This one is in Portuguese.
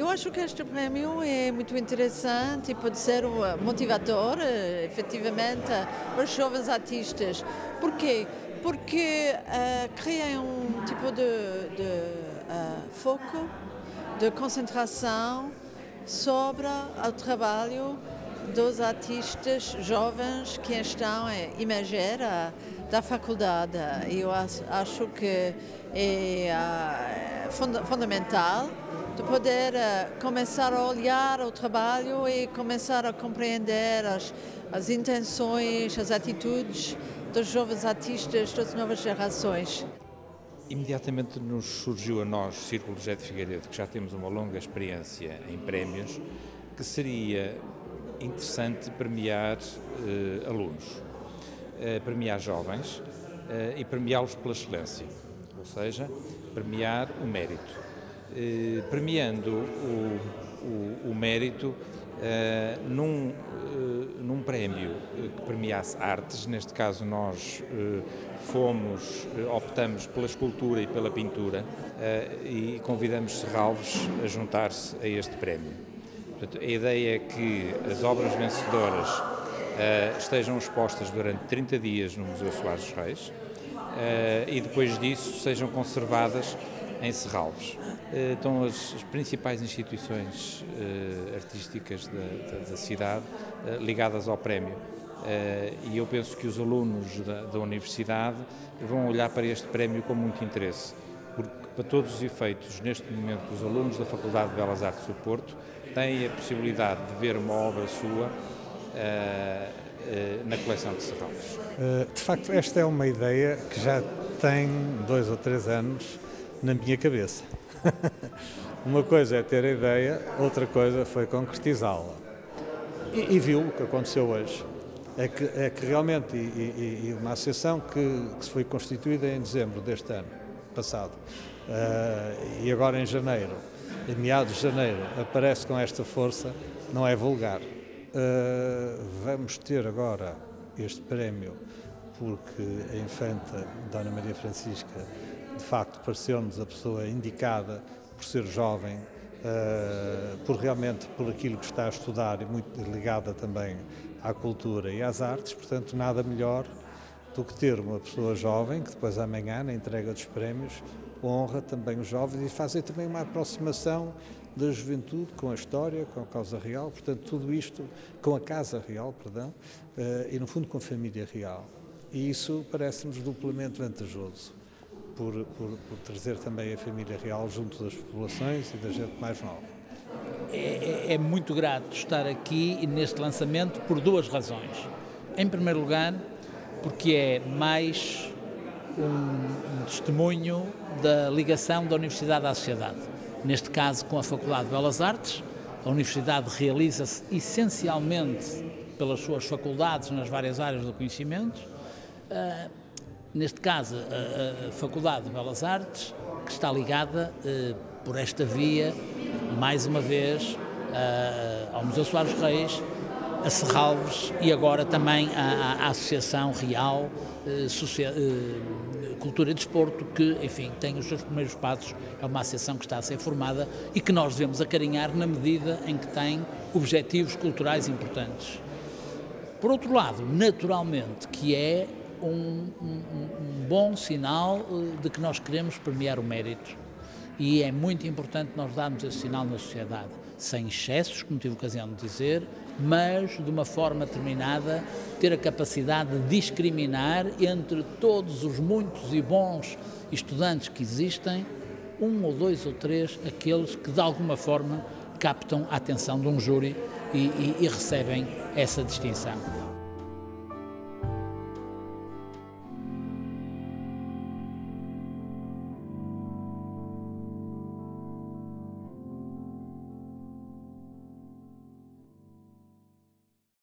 Eu acho que este prémio é muito interessante e pode ser um motivador, efetivamente, para os jovens artistas. Por quê? Porque cria um tipo de foco, de concentração sobre o trabalho dos artistas jovens que estão a emergir da faculdade. Eu acho que é fundamental de poder começar a olhar o trabalho e começar a compreender as intenções, as atitudes dos jovens artistas das novas gerações. Imediatamente nos surgiu a nós, Círculo José de Figueiredo, que já temos uma longa experiência em prémios, que seria interessante premiar alunos, premiar jovens e premiá-los pela excelência, ou seja, premiar o mérito. Premiando o mérito num prémio que premiasse artes. Neste caso nós optamos pela escultura e pela pintura e convidamos Serralves a juntar-se a este prémio. Portanto, a ideia é que as obras vencedoras estejam expostas durante 30 dias no Museu Soares dos Reis e depois disso sejam conservadas em Serralves. Estão as principais instituições artísticas da cidade ligadas ao prémio e eu penso que os alunos da universidade vão olhar para este prémio com muito interesse, porque para todos os efeitos, neste momento, os alunos da Faculdade de Belas Artes do Porto têm a possibilidade de ver uma obra sua na coleção de Serralves. De facto, esta é uma ideia que já tem 2 ou 3 anos na minha cabeça. Uma coisa é ter a ideia, outra coisa foi concretizá-la. E viu o que aconteceu hoje. É que realmente, e uma associação que se foi constituída em dezembro deste ano passado, e agora em janeiro, em meados de janeiro, aparece com esta força, não é vulgar. Vamos ter agora este prémio porque a infanta Dona Maria Francisca de facto pareceu-nos a pessoa indicada por ser jovem, por aquilo que está a estudar e muito ligada também à cultura e às artes, portanto nada melhor do que ter uma pessoa jovem que depois amanhã, na entrega dos prémios, honra também os jovens e fazer também uma aproximação da juventude com a história, com a causa real, portanto tudo isto, com a casa real, perdão, e no fundo com a família real. E isso parece-nos duplamente vantajoso. Por trazer também a família real junto das populações e da gente mais nova. É muito grato estar aqui neste lançamento por 2 razões. Em primeiro lugar, porque é mais um testemunho da ligação da Universidade à sociedade. Neste caso, com a Faculdade de Belas Artes, a Universidade realiza-se essencialmente pelas suas faculdades nas várias áreas do conhecimento. Neste caso, a Faculdade de Belas Artes, que está ligada por esta via, mais uma vez, ao Museu Soares dos Reis, a Serralves e agora também à Associação Real Cultura e Desporto, que, enfim, tem os seus primeiros passos, é uma associação que está a ser formada e que nós devemos acarinhar na medida em que tem objetivos culturais importantes. Por outro lado, naturalmente, que é um bom sinal de que nós queremos premiar o mérito e é muito importante nós darmos esse sinal na sociedade, sem excessos, como tive ocasião de dizer, mas de uma forma determinada, ter a capacidade de discriminar entre todos os muitos e bons estudantes que existem, 1 ou 2 ou 3, aqueles que de alguma forma captam a atenção de um júri e recebem essa distinção.